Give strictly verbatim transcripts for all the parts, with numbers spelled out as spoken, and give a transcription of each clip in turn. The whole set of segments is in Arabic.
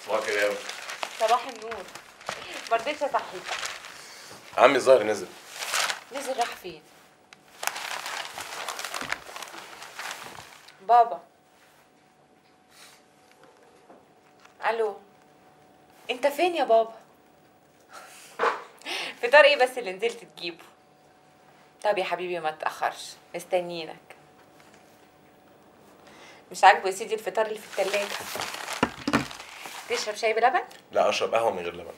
صباح الخير. صباح النور. ما رضيتش اصحيك. عمي الظاهر نزل. نزل راح فين؟ بابا. الو، انت فين يا بابا؟ فطار ايه بس اللي نزلت تجيبه؟ طب يا حبيبي ما تتاخرش، مستنيينك. مش عاجبه يا سيدي الفطار اللي في التلاجة؟ تشرب شاي بلبن؟ لا اشرب قهوه من غير لبن.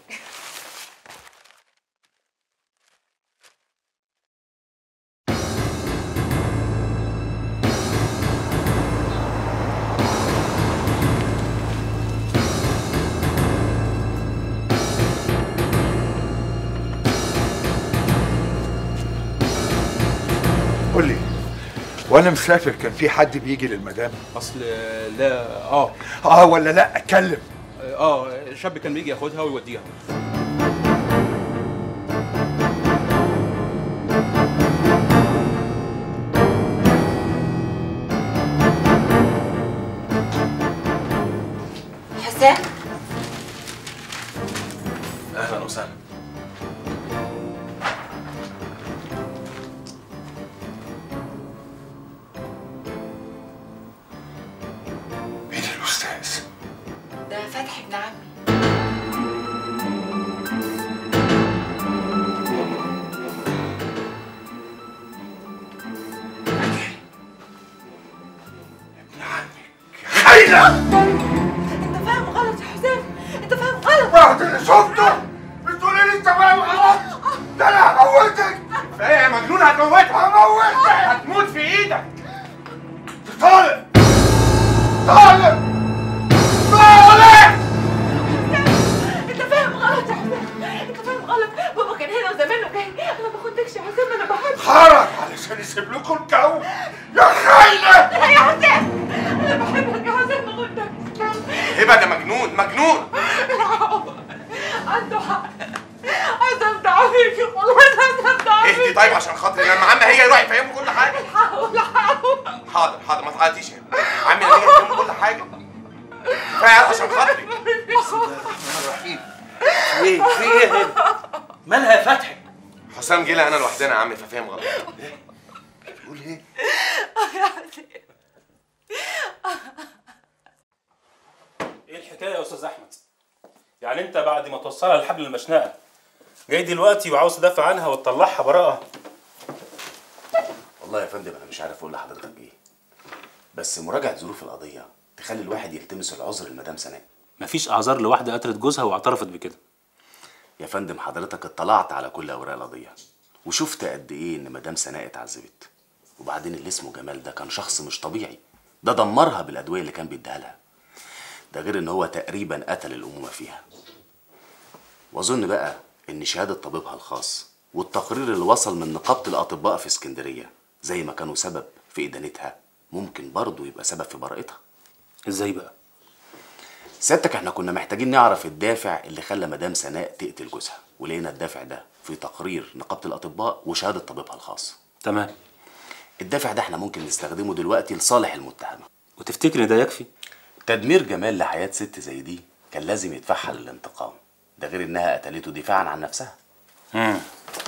قول لي، وانا مسافر كان في حد بيجي للمدام؟ اصل لا اه اه ولا لا؟ اتكلم. اه شاب كان بيجي ياخدها ويوديها. حسام؟ اهلا وسهلا. مين الاستاذ؟ ده فتحي ابن عمي. ابن عمك يا خاينة! انت فاهم غلط يا حسام، انت فاهم غلط. بعد اللي شفته بتقولي لي انت فاهم غلط؟ ده انا هموتك! ايه يا مجنون؟ هتموتها. هموتك! هتموت في ايدك. طالب! طالب! طالب! انت فاهم غلط يا حسام، انت فاهم غلط. بابا كان هنا وزمانه جاي. انا ما باخدكش يا حسام، انا بحبك. خرج علشان يسيب لكم الجو يا خاينة! لا يا حسام، انا بحبك يا حسام، ما باخدكش. هبه ده مجنون مجنون. عنده حق. حسام ده عفيفي والله، حسام ده عفيفي. اهدي طيب عشان خاطري، لما عمي هيجي يروح يفهمه كل حاجه. حاول حاول. حاضر حاضر ما تعيطيش يا هبه. عمي هيجي يفهمه كل حاجه. كفايه عشان خاطري. بسم الله الرحمن الرحيم. في ايه؟ في ايه هنا؟ مالها يا فتحي؟ حسام جه انا لوحدنا يا عمي ففهم غلط. بتقول ايه؟ ايه الحكايه يا استاذ احمد؟ يعني انت بعد ما توصلها لحبل المشنقه جاي دلوقتي وعاوز تدافع عنها وتطلعها براءه؟ والله يا فندم انا مش عارف اقول لحضرتك ايه، بس مراجعه ظروف القضيه تخلي الواحد يلتمس العذر لمدام سناء. مفيش اعذار لواحده قتلت جوزها واعترفت بكده. يا فندم حضرتك اطلعت على كل اوراق القضيه وشفت قد ايه ان مدام سناء اتعذبت، وبعدين اللي اسمه جمال ده كان شخص مش طبيعي، ده دمرها بالادويه اللي كان بيديها لها، ده غير ان هو تقريبا قتل الامومه فيها. واظن بقى ان شهاده طبيبها الخاص والتقرير اللي وصل من نقابه الاطباء في اسكندريه زي ما كانوا سبب في ادانتها ممكن برضه يبقى سبب في براءتها. ازاي بقى؟ سيادتك احنا كنا محتاجين نعرف الدافع اللي خلى مدام سناء تقتل جوزها، ولقينا الدافع ده في تقرير نقابه الاطباء وشهاده طبيبها الخاص. تمام. الدافع ده احنا ممكن نستخدمه دلوقتي لصالح المتهمه. وتفتكر ان ده يكفي؟ تدمير جمال لحياه ست زي دي كان لازم يدفعها للانتقام، ده غير انها قتلته دفاعا عن نفسها. امم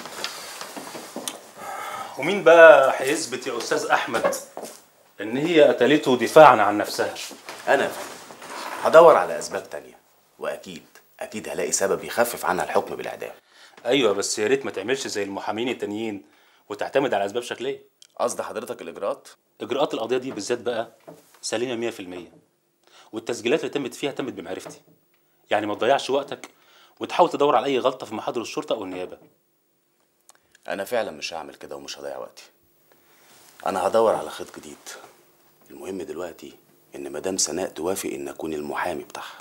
ومين بقى هيثبت يا استاذ احمد ان هي قتلته دفاعا عن نفسها؟ انا هدور على اسباب تانية، واكيد اكيد هلاقي سبب يخفف عنها الحكم بالاعدام. ايوه بس يا ريت ما تعملش زي المحامين التانيين وتعتمد على اسباب شكليه. قصد حضرتك الاجراءات؟ اجراءات القضيه دي بالذات بقى سليمه مية في المية، والتسجيلات اللي تمت فيها تمت بمعرفتي. يعني ما تضيعش وقتك وتحاول تدور على اي غلطه في محاضر الشرطه او النيابه. انا فعلا مش هعمل كده ومش هضيع وقتي. انا هدور على خيط جديد. المهم دلوقتي ان مدام سناء توافق ان اكون المحامي بتاعها.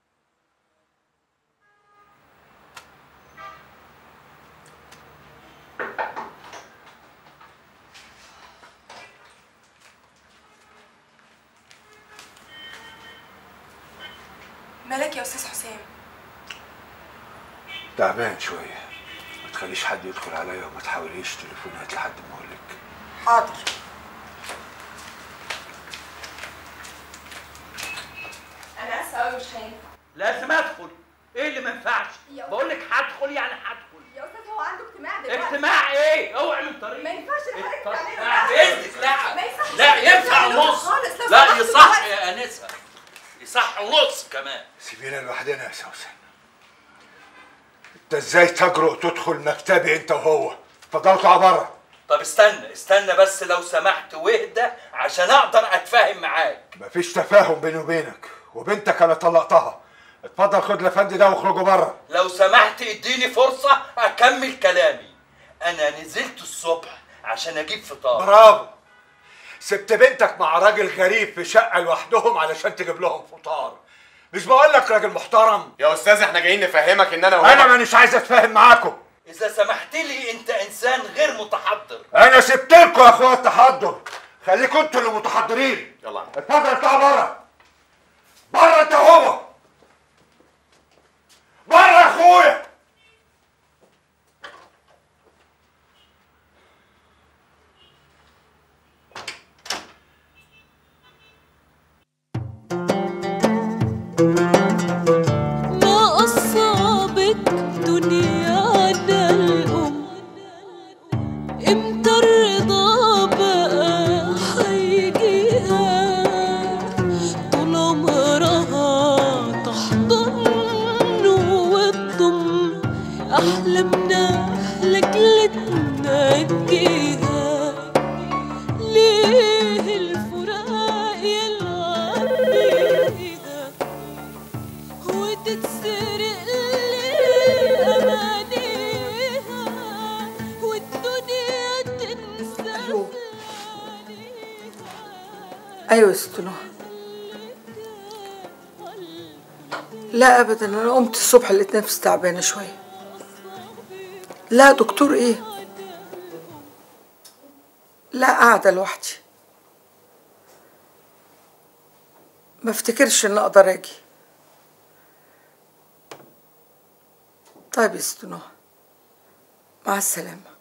مالك يا استاذ حسام؟ تعبان شويه، ما تخليش حد يدخل عليا وما تحاوليش تليفونات لحد ما اقول لك. حاضر. انا اسفه قوي مش هينفع. لازم ادخل. ايه اللي ما ينفعش؟ بقول لك هدخل يعني هدخل. يا استاذ هو عنده اجتماع دلوقتي. اجتماع ايه؟ اوعي من طريقي. ما ينفعش اللي حضرتك بتعمله بعد ده. اذنك. لا ما يصحش لا اللي ينفع بتعمله ونص. خالص. لو لا سمحت يصح دلوقتي. يا انسه، يصح ونص كمان. سيبينا لوحدنا يا سوسن. انت ازاي تجرؤ تدخل مكتبي انت وهو؟ اتفضلوا اطلعوا بره. طب استنى استنى بس لو سمحت واهدى عشان اقدر اتفاهم معاك. مفيش تفاهم بيني وبينك، وبنتك انا طلقتها. اتفضل خد الافندي ده واخرجوا بره. لو سمحت اديني فرصة اكمل كلامي. انا نزلت الصبح عشان اجيب فطار. برافو. سبت بنتك مع راجل غريب في شقة لوحدهم علشان تجيب لهم فطار. مش بقول لك راجل محترم؟ يا استاذ احنا جايين نفهمك ان انا وهو انا مانيش عايز اتفاهم معاكم. اذا سمحت لي انت انسان غير متحضر. انا سبت لكم يا اخويا التحضر، خليكم انتوا اللي متحضرين. يلا اتفضل اطلع بره. بره انت وهو. بره يا اخويا. ما أصابك دنيانا الأم، امتى الرضا بقى هيجيها؟ طول عمرها تحضن وتضم أحلامنا لأجل تنجيها. ليه الفراق يلعب بيها وتتسرق ليه أمانيها والدنيا تنسى؟ ايوه يا ست نهى. لا ابدا، انا قمت الصبح لقيت نفسي تعبانه شويه. لا دكتور ايه؟ لا قاعده لوحدي، ما افتكرش ان اقدر اجي. طيب يا ست نهى، مع السلامه.